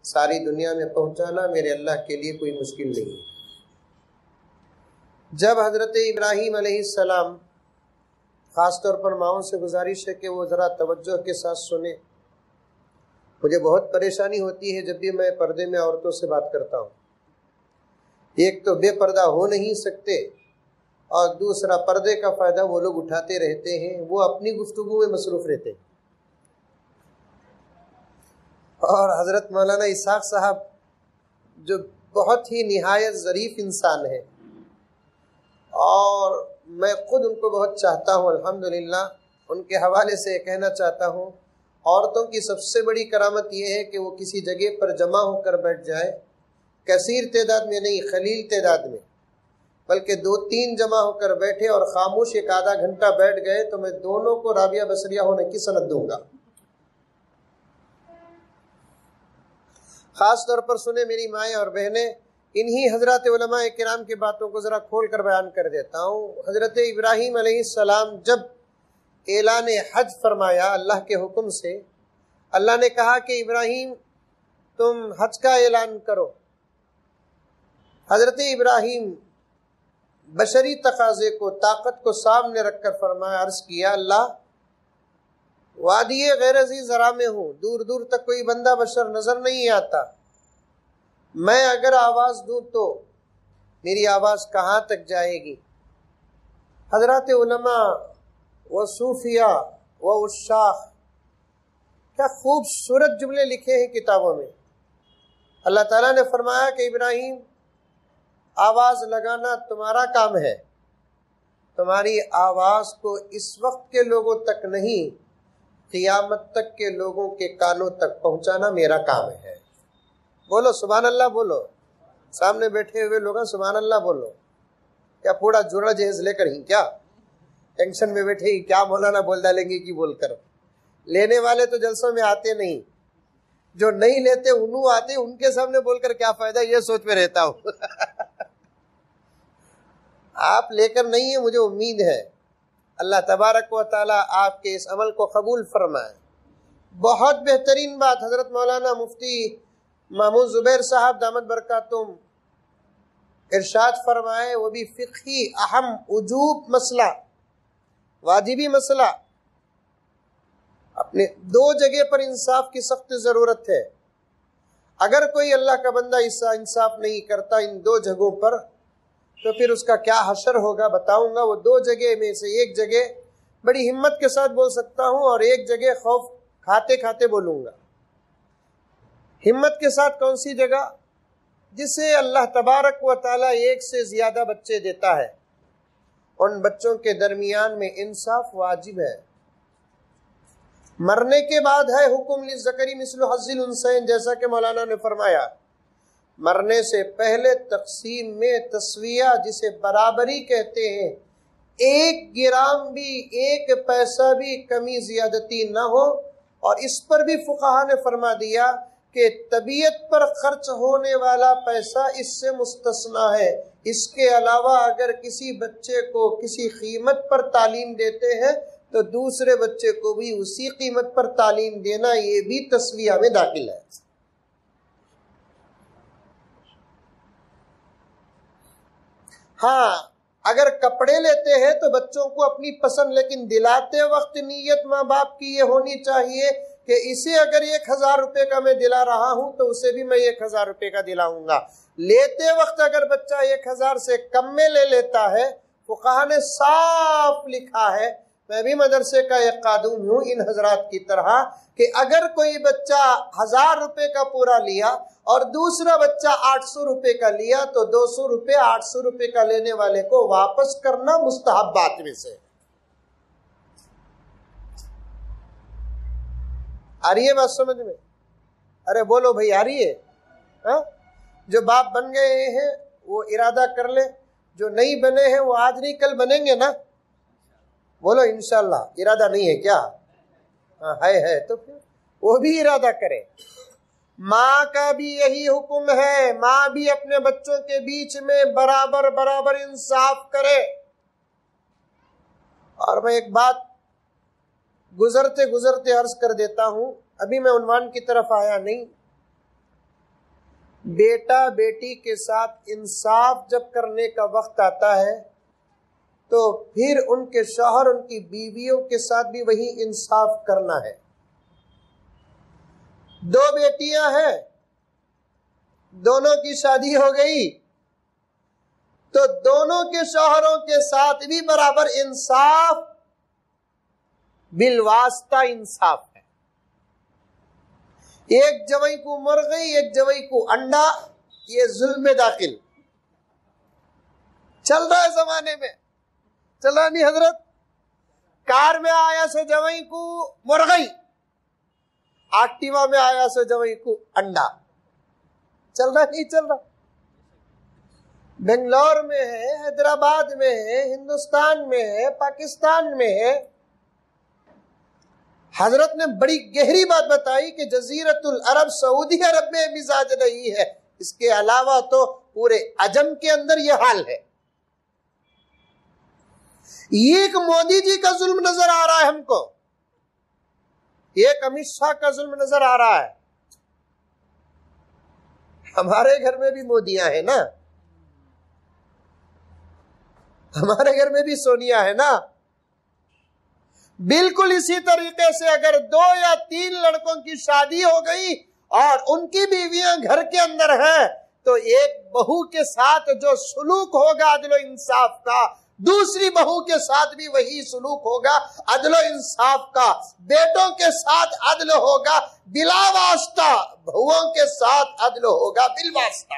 ساری دنیا میں پہنچانا میرے اللہ کے لیے کوئی مشکل نہیں ہے۔ جب حضرت ابراہیم علیہ السلام، خاص طور پر ماؤں سے گزارش ہے کہ وہ ذرا توجہ کے ساتھ سنیں، مجھے بہت پریشانی ہوتی ہے جب بھی میں پردے میں عورتوں سے بات کرتا ہوں۔ ایک تو بے پردہ ہو نہیں سکتے، اور دوسرا پردے کا فائدہ وہ لوگ اٹھاتے رہتے ہیں، وہ اپنی گفتگو میں مصروف رہتے ہیں۔ اور حضرت مولانا اسحاق صاحب جو بہت ہی نہایت ظریف انسان ہے، اور میں خود ان کو بہت چاہتا ہوں، الحمدللہ ان کے حوالے سے کہنا چاہتا ہوں، عورتوں کی سب سے بڑی کرامت یہ ہے کہ وہ کسی جگہ پر جمع ہو کر بیٹھ جائے، کثیر تعداد میں نہیں، قلیل تعداد میں، بلکہ 2-3 جمع ہو کر بیٹھے اور خاموش ایک آدھا گھنٹہ بیٹھ گئے تو میں دونوں کو رابعہ بصریہ ہونے کی سند دوں گا۔ خاص طور پر سنیں میری مائیں اور بہنیں، انہی حضرات علماء کرام کی باتوں کو ذرا کھول کر بیان کر دیتا ہوں۔ حضرت ابراہیم علیہ السلام جب اعلان حج فرمایا اللہ کے حکم سے، اللہ نے کہا کہ ابراہیم تم حج کا اعلان کرو۔ حضرت ابراہیم بشری تقاضے کو، طاقت کو سامنے رکھ کر فرمایا، عرض کیا اللہ وادی غیر ذی زرع میں ہوں، دور دور تک کوئی بندہ بشر نظر نہیں آتا، میں اگر آواز دوں تو میری آواز کہاں تک جائے گی؟ حضرات علماء و صوفیاء و عشاق کیا خوبصورت جملے لکھے ہیں کتابوں میں۔ اللہ تعالیٰ نے فرمایا کہ ابراہیم آواز لگانا تمہارا کام ہے، تمہاری آواز کو اس وقت کے لوگوں تک نہیں، قیامت تک کے لوگوں کے کانوں تک پہنچانا میرا کام ہے۔ بولو سبحان اللہ، بولو، سامنے بیٹھے ہوئے لوگ سبحان اللہ بولو۔ کیا پورا جوڑا جہیز لے کر ہی کیا ٹینشن میں بیٹھے ہی کیا مولانا بول ڈالیں گے کہ بول کر؟ لینے والے تو جلسوں میں آتے نہیں، جو نہیں لیتے انہوں آتے، ان کے سامنے بول کر کیا فائدہ، یہ سوچ میں رہتا ہوں۔ آپ لے کر نہیں ہیں، مجھے امید ہے اللہ تبارک و تعالیٰ آپ کے اس عمل کو قبول فرمائے۔ بہت بہترین بات حضرت مولانا مفتی محمود زبیر صاحب دامت برکاتہم ارشاد فرمائے، وہ بھی فقہی اہم وجوب مسئلہ، واجبی مسئلہ۔ اپنے 2 جگہ پر انصاف کی سخت ضرورت ہے۔ اگر کوئی اللہ کا بندہ انصاف نہیں کرتا ان 2 جگہوں پر تو پھر اس کا کیا حشر ہوگا بتاؤں گا۔ وہ 2 جگہ میں سے ایک جگہ بڑی ہمت کے ساتھ بول سکتا ہوں، اور ایک جگہ خوف کھاتے کھاتے بولوں گا۔ ہمت کے ساتھ کون سی جگہ؟ جسے اللہ تبارک و تعالیٰ 1 سے زیادہ بچے دیتا ہے، ان بچوں کے درمیان میں انصاف واجب ہے۔ مرنے کے بعد ہے حکم للذکر مثل حظ الانثیین، جیسا کہ مولانا نے فرمایا، مرنے سے پہلے تقسیم میں تسویہ، جسے برابری کہتے ہیں، 1 گرام بھی 1 پیسہ بھی کمی زیادتی نہ ہو۔ اور اس پر بھی فقہا نے فرما دیا کہ طبیعت پر خرچ ہونے والا پیسہ اس سے مستثنا ہے۔ اس کے علاوہ اگر کسی بچے کو کسی قیمت پر تعلیم دیتے ہیں تو دوسرے بچے کو بھی اسی قیمت پر تعلیم دینا، یہ بھی تسویہ میں داخل ہے۔ ہاں، اگر کپڑے لیتے ہیں تو بچوں کو اپنی پسند، لیکن دلاتے وقت نیت ماں باپ کی یہ ہونی چاہیے کہ اسے اگر 1000 روپے کا میں دلا رہا ہوں تو اسے بھی میں 1000 روپے کا دلاؤں گا۔ لیتے وقت اگر بچہ 1000 سے کم میں لے لیتا ہے، فقہا نے صاف لکھا ہے، میں بھی مدرسے کا ایک خادم ہوں ان حضرات کی طرح، کہ اگر کوئی بچہ 1000 روپے کا پورا لیا اور دوسرا بچہ 800 روپے کا لیا تو 200 روپے 800 روپے کا لینے والے کو واپس کرنا مستحبات میں سے۔ آ رہی ہے بات سمجھ میں؟ ارے بولو بھائی، آ رہی ہے؟ ہاں، جو باپ بن گئے ہیں وہ ارادہ کر لے، جو نہیں بنے ہیں وہ آج نہیں کل بنیں گے نا؟ بولو انشاءاللہ۔ ارادہ نہیں ہے کیا؟ ہاں ہے تو پھر وہ بھی ارادہ کرے۔ ماں کا بھی یہی حکم ہے، ماں بھی اپنے بچوں کے بیچ میں برابر برابر انصاف کرے۔ اور میں ایک بات گزرتے عرض کر دیتا ہوں، ابھی میں عنوان کی طرف آیا نہیں، بیٹا بیٹی کے ساتھ انصاف جب کرنے کا وقت آتا ہے تو پھر ان کے شوہر ان کی بیویوں کے ساتھ بھی وہی انصاف کرنا ہے. دو بیٹیاں ہیں، دونوں کی شادی ہو گئی تو دونوں کے شوہروں کے ساتھ بھی برابر انصاف، بالواسطہ انصاف ہے. ایک جوئی کو مرغی، ایک جوئی کو انڈا، یہ ظلم داخل چل رہا ہے زمانے میں. چل رہا نہیں حضرت؟ کار میں آیا سے جوئی کو مرغی، ایکٹیوا میں آیا سے جوئی کو انڈا. چل رہا نہیں چل رہا؟ بنگلور میں ہے، حیدرآباد میں ہے، ہندوستان میں ہے، پاکستان میں ہے. حضرت نے بڑی گہری بات بتائی کہ جزیرت العرب سعودی عرب میں مزاج نہیں ہے، اس کے علاوہ تو پورے عجم کے اندر یہ حال ہے. ایک مودی جی کا ظلم نظر آ رہا ہے ہم کو، ایک امت شاہ کا ظلم نظر آ رہا ہے. ہمارے گھر میں بھی مودیاں ہیں نا، ہمارے گھر میں بھی سونیا ہے نا. بالکل اسی طریقے سے اگر 2 یا 3 لڑکوں کی شادی ہو گئی اور ان کی بیویاں گھر کے اندر ہیں تو ایک بہو کے ساتھ جو سلوک ہوگا عدل و انصاف کا، دوسری بہو کے ساتھ بھی وہی سلوک ہوگا عدل و انصاف کا. بیٹوں کے ساتھ عدل ہوگا بلا واسطہ، بہوؤں کے ساتھ عدل ہوگا بالواسطہ.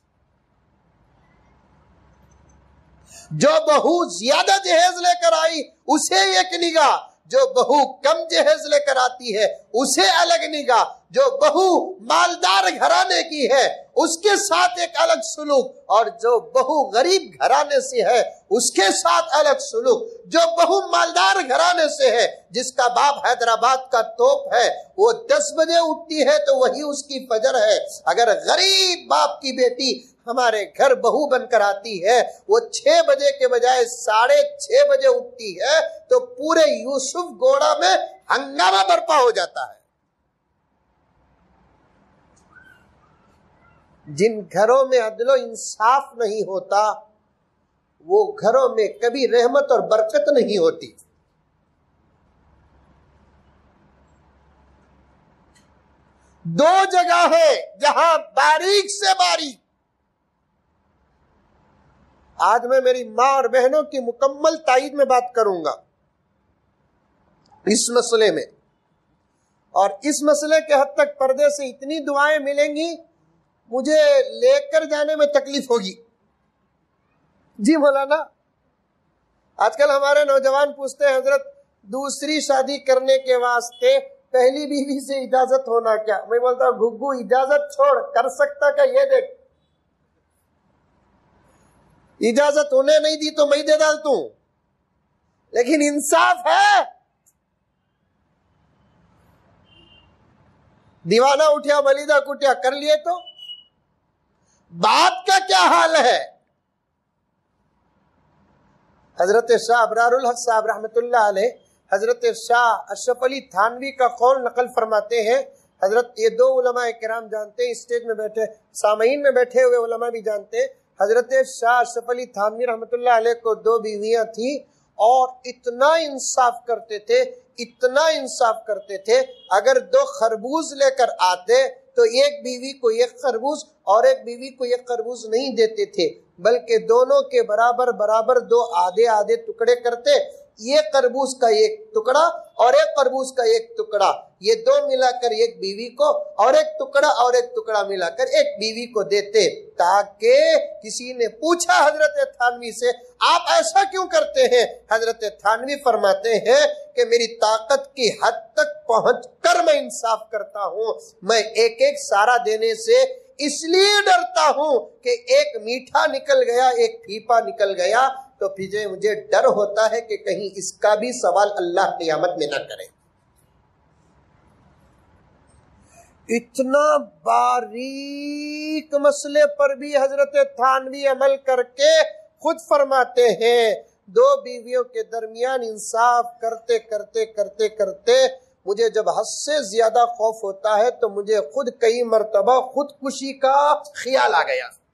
جو بہو زیادہ جہیز لے کر آئی اسے ایک نگاہ، جو بہو کم جہیز لے کر آتی ہے اسے الگ نگاہ، جو بہو مالدار گھرانے کی ہے اس کے ساتھ ایک الگ سلوک، اور جو بہو غریب گھرانے سے ہے اس کے ساتھ الگ سلوک. جو بہو مالدار گھرانے سے ہے، جس کا باپ حیدرآباد کا توپ ہے، وہ 10 بجے اٹھتی ہے تو وہی اس کی فجر ہے. اگر غریب باپ کی بیٹی ہمارے گھر بہو بن کر آتی ہے، وہ 6 بجے کے بجائے 6:30 بجے اٹھتی ہے تو پورے یوسف گوڑا میں ہنگامہ برپا ہو جاتا ہے. جن گھروں میں عدل و انصاف نہیں ہوتا وہ گھروں میں کبھی رحمت اور برکت نہیں ہوتی. دو جگہ ہے جہاں باریک سے باریک، آج میں میری ماں اور بہنوں کی مکمل تائید میں بات کروں گا اس مسئلے میں، اور اس مسئلے کے حد تک پردے سے اتنی دعائیں ملیں گی مجھے لے کر جانے میں تکلیف ہوگی. جی مولانا، آج کل ہمارے نوجوان پوچھتے ہیں حضرت دوسری شادی کرنے کے واسطے پہلی بیوی سے اجازت ہونا کیا؟ میں بولتا ہوں گھگو اجازت چھوڑ، کر سکتا کیا یہ دیکھ. اجازت انہیں نہیں دی تو میں دے ڈالتا ہوں، لیکن انصاف ہے. دیوانہ اٹھیا ملیدہ کٹیا کر لیے تو باپ کا کیا حال ہے؟ حضرت شاہ ابرار الحق صاحب رحمت اللہ علیہ حضرت شاہ اشرف علی تھانوی کا قول نقل فرماتے ہیں. حضرت یہ 2 علماء کرام جانتے ہیں، اسٹیج میں بیٹھے سامعین میں بیٹھے ہوئے علماء بھی جانتے ہیں. حضرت شاہ اشرف علی تھانوی رحمت اللہ علیہ کو 2 بیویاں تھیں اور اتنا انصاف کرتے تھے، اتنا انصاف کرتے تھے. اگر 2 خربوز لے کر آتے تو ایک بیوی کو 1 خربوز اور ایک بیوی کو 1 خربوز نہیں دیتے تھے، بلکہ دونوں کے برابر برابر 2 آدھے ٹکڑے کرتے. 1 خربوز کا 1 ٹکڑا اور 1 خربوز کا 1 ٹکڑا، یہ 2 ملا کر 1 بیوی کو، اور 1 ٹکڑا اور 1 ٹکڑا ملا کر 1 بیوی کو دیتے. تاکہ کسی نے پوچھا حضرت تھانوی سے آپ ایسا کیوں کرتے ہیں؟ حضرت تھانوی فرماتے ہیں کہ میری طاقت کی حد تک پہنچ کر میں انصاف کرتا ہوں. میں ایک سارا دینے سے اس لیے ڈرتا ہوں کہ ایک میٹھا نکل گیا، ایک پھیپا نکل گیا تو مجھے ڈر ہوتا ہے کہ کہیں اس کا بھی سوال اللہ قیامت میں نہ کرے. اتنا باریک مسئلے پر بھی حضرت تھانوی عمل کر کے خود فرماتے ہیں 2 بیویوں کے درمیان انصاف کرتے کرتے کرتے کرتے مجھے جب حد سے زیادہ خوف ہوتا ہے تو مجھے خود کئی مرتبہ خودکشی کا خیال آ گیا۔